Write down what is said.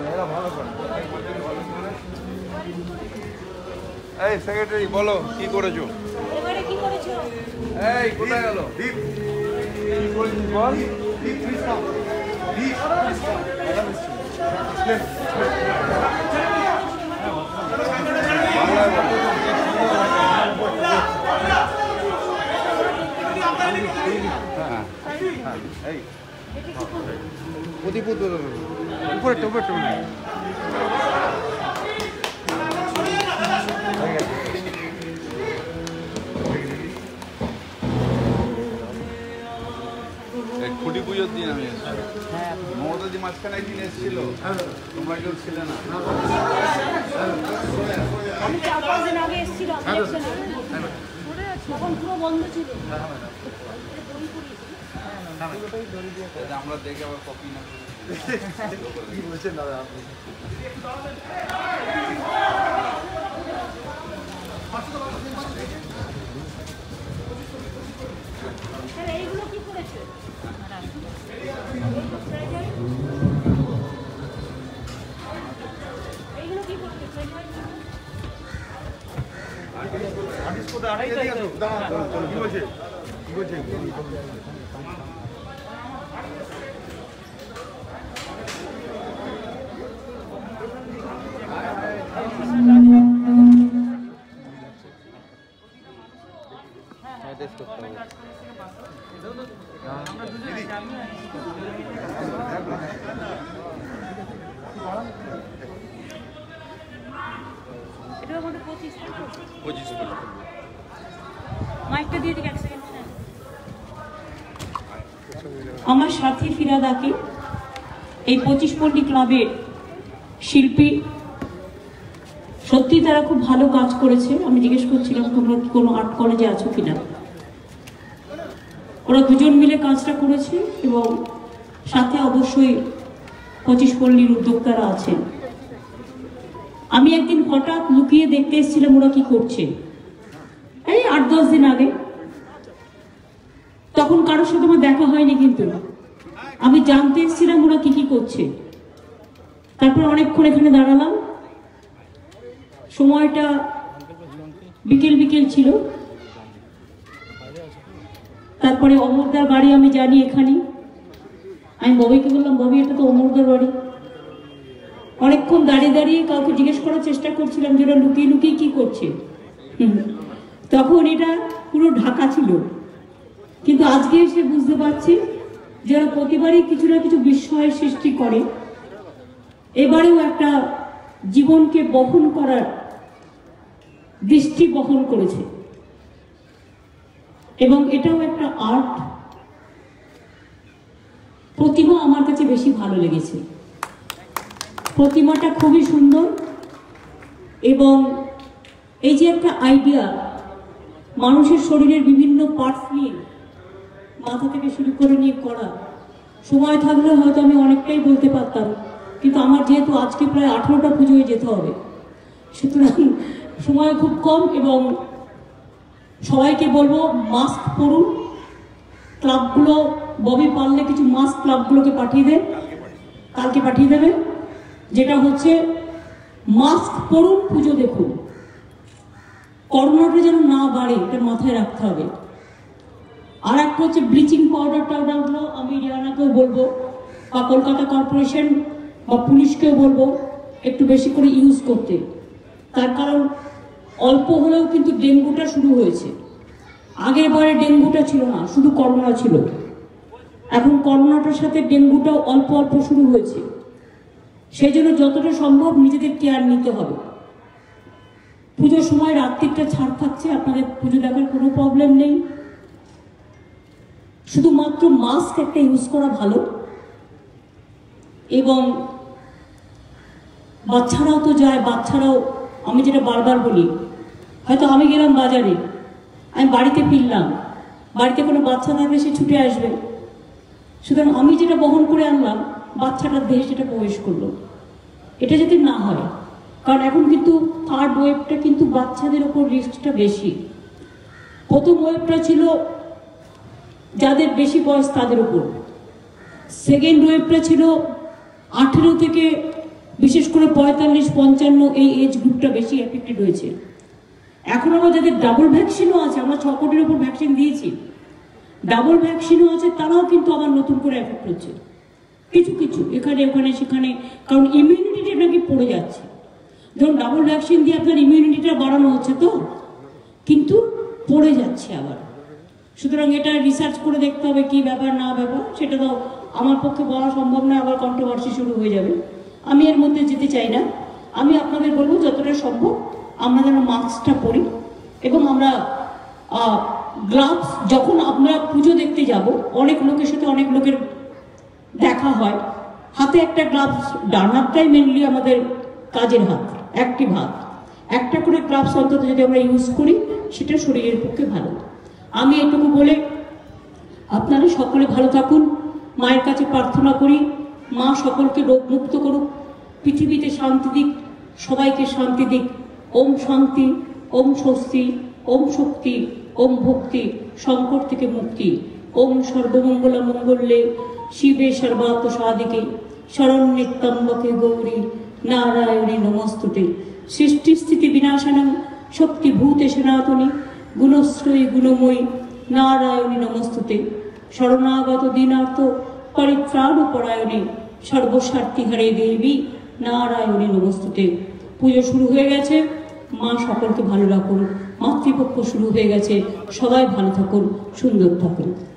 এই সেক্রেটারি বলো কি করেছো? এবারে কি করেছো? এই কোথায় গেল? দীপ কি করেছিস বল? দীপ কৃষ্ণ দীপ কৃষ্ণ বাংলায় বল। এই প্রদীপ উপরে খুঁটি পুজোর দিন আমি মমতাজি মাঝখানে একদিন এসেছিল, তোমরা কেউ ছিলে না। আমি 4-5 দিন আগে এসেছিলাম, তখন পুরো বন্ধ ছিল। আমরা দেখে আবার কপি না কি বলছেন দাদা আপনি? এইগুলো কি করেছে? এইগুলো কি করছে? আর্টিস্ট কোথায় আটকে দিয়ে গেল? দাঁড়া কি বলছে? কি বলছে? এটার মধ্যে 25 25 মাইকটা দিয়ে দিক 1 সেকেন্ড। আমার সাথী ফিরাদাকে এই 25 পল্লী ক্লাবের শিল্পী, সত্যি তারা খুব ভালো কাজ করেছে। আমি জিজ্ঞেস করছিলাম তোমরা কোনো আর্ট কলেজে আছো কিনা। ওরা দুজন মিলে কাজটা করেছে এবং সাথে অবশ্যই 25 পল্লীর উদ্যোক্তারা আছেন। আমি একদিন হঠাৎ লুকিয়ে দেখতে এসেছিলাম ওরা কি করছে, এই 8-10 দিন আগে। তখন কারোর সাথে আমার দেখা হয়নি, কিন্তু আমি জানতে এসেছিলাম ওরা কি করছে। তারপর অনেকক্ষণ এখানে দাঁড়ালাম, সময়টা বিকেল ছিল। তারপরে অমরদার বাড়ি আমি জানি এখানে। আমি ববিকে বললাম, ববি এটা তো অমরদার বাড়ি। অনেকক্ষণ দাঁড়িয়ে কাউকে জিজ্ঞেস করার চেষ্টা করছিলাম যে ওরা লুকিয়ে কি করছে। তখন এটা পুরো ঢাকা ছিল, কিন্তু আজকে এসে বুঝতে পারছি যে ওরা প্রতিবারই কিছু না কিছু বিস্ময়ের সৃষ্টি করে। এবারেও একটা জীবনকে বহন করার দৃষ্টি বহন করেছে এবং এটাও একটা আর্ট। প্রতিমা আমার কাছে বেশি ভালো লেগেছে। প্রতিমাটা খুবই সুন্দর এবং এই যে একটা আইডিয়া, মানুষের শরীরের বিভিন্ন পার্টস নিয়ে মাথা থেকে শুরু করে নিয়ে করা, সময় থাকলে হয়তো আমি অনেকটাই বলতে পারতাম, কিন্তু আমার যেহেতু আজকে প্রায় 18টা পুজোয় যেতে হবে, সুতরাং সময় খুব কম। এবং সবাইকে বলবো মাস্ক পরুন। ক্লাবগুলো, ববি পারলে কিছু মাস্ক ক্লাবগুলোকে পাঠিয়ে দেন, কালকে পাঠিয়ে দেবে। যেটা হচ্ছে মাস্ক পরুন, পুজো দেখুন। করোনাটা যেন না বাড়ে, এটা মাথায় রাখতে হবে। আর একটা হচ্ছে ব্লিচিং পাউডারগুলো আমি রিয়ানাকেও বলবো, বা কলকাতা কর্পোরেশন বা পুলিশকেও বলবো একটু বেশি করে ইউজ করতে। তার কারণ অল্প হলেও কিন্তু ডেঙ্গুটা শুরু হয়েছে। আগের বারে ডেঙ্গুটা ছিল না, শুধু করোনা ছিল। এখন করোনাটার সাথে ডেঙ্গুটাও অল্প অল্প শুরু হয়েছে। সেই জন্য যতটা সম্ভব নিজেদের কেয়ার নিতে হবে। পুজোর সময় রাত্রিটা ছাড় থাকছে, আপনাদের পুজো দেখার কোনো প্রবলেম নেই। শুধুমাত্র মাস্ক একটা ইউজ করা ভালো। এবং বাচ্চারাও তো যায়, বাচ্চারাও, আমি যেটা বারবার বলি, হয়তো আমি গেলাম বাজারে, আমি বাড়িতে ফিরলাম, বাড়িতে কোনো বাচ্চা থাকলে সে ছুটে আসবে। সুতরাং আমি যেটা বহন করে আনলাম, বাচ্চাটার দেহে সেটা প্রবেশ করলো। এটা যদি না হয়, কারণ এখন কিন্তু থার্ড ওয়েভটা কিন্তু বাচ্চাদের ওপর রিস্কটা বেশি। প্রথম ওয়েভটা ছিল যাদের বেশি বয়স তাদের উপর, সেকেন্ড ওয়েভটা ছিল 18 থেকে বিশেষ করে 45-55 এই এজ গ্রুপটা বেশি এফেক্টেড হয়েছে। এখন আমরা যাদের ডাবল ভ্যাকসিনও আছে, আমরা 6 কোটির উপর ভ্যাকসিন দিয়েছি, ডাবল ভ্যাকসিনও আছে, তারাও কিন্তু আবার নতুন করে এফেক্ট হচ্ছে কিছু কিছু এখানে ওখানে সেখানে, কারণ ইমিউনিটিটা নাকি পড়ে যাচ্ছে। ধরুন ডাবল ভ্যাকসিন দিয়ে আপনার ইমিউনিটিটা বাড়ানো হচ্ছে তো, কিন্তু পড়ে যাচ্ছে আবার। সুতরাং এটা রিসার্চ করে দেখতে হবে কি ব্যাপার না ব্যাপার, সেটা তো আমার পক্ষে বলা সম্ভব নয়, আবার কন্ট্রোভার্সি শুরু হয়ে যাবে। আমি এর মধ্যে যেতে চাই না। আমি আপনাদের বলবো যতটা সম্ভব আমরা যেন মাস্কটা পরি, এবং আমরা গ্লাভস, যখন আমরা পুজো দেখতে যাব অনেক লোকের সাথে অনেক লোকের দেখা হয়, হাতে একটা গ্লাভস, ডান হাতটাই মেনলি আমাদের কাজের হাত, অ্যাক্টিভ হাত, একটা করে গ্লাভস অন্তত যদি আমরা ইউজ করি সেটা শরীরের পক্ষে ভালো। আমি এটুকু বলে আপনারা সকলে ভালো থাকুন, মায়ের কাছে প্রার্থনা করি মা সকলকে রোগমুক্ত করুক, পৃথিবীতে শান্তি দিক, সবাইকে শান্তি দিক। ওম শান্তি, ওম স্বস্তি, ওম শক্তি, ওম ভক্তি, সংকট থেকে মুক্তি। ওম সর্বমঙ্গল মঙ্গলে শিবে সর্বাত সাধিকে শরণ্যে ত্র্যম্বকে গৌরী নারায়ণী নমস্তুতে। সৃষ্টি স্থিতি বিনাশানং শক্তি ভূতে সনাতনী গুণশ্রয়ী গুণময়ী নারায়ণী নমস্তুতে। শরণাগত দীনার্থ পরিত্রাণ পরায়ণে সর্বস্বার্থী হরে দেবী নারায়ণী নমস্তুতে। পুজো শুরু হয়ে গেছে, মা সকলকে ভালো রাখুন। মাতৃপক্ষ শুরু হয়ে গেছে, সবাই ভালো থাকুন, সুন্দর থাকুন।